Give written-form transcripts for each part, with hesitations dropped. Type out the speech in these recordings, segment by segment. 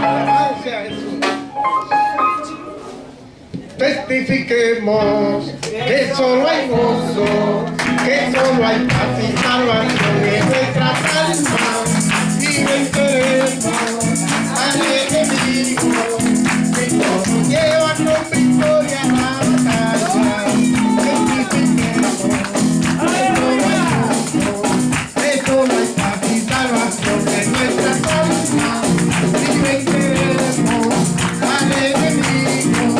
Testifiquemos que solo hay gozo, que solo hay paz y salvación en nuestras almas y venceremos al enemigo que nos lleva con victoria a la batalla. Testifiquemos que solo hay gozo, que solo hay paz y salvación en nuestras almas y venceremos al enemigo.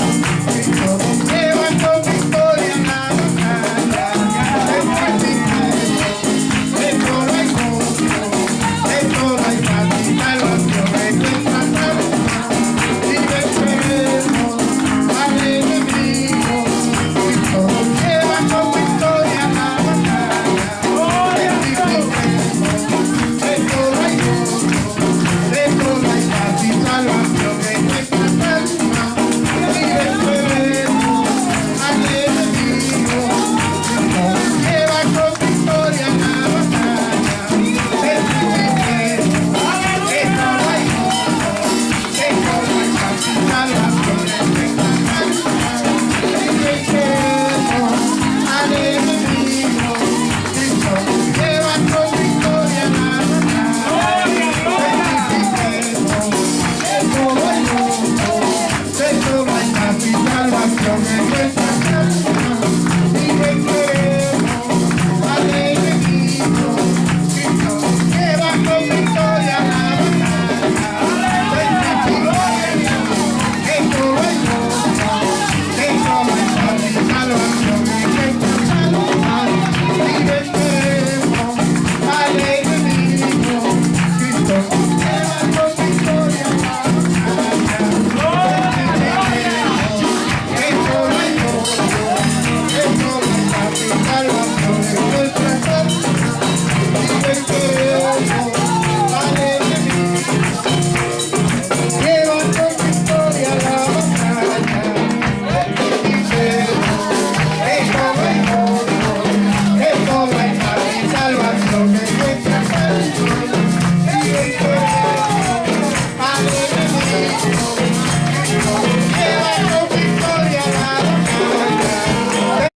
Nuestra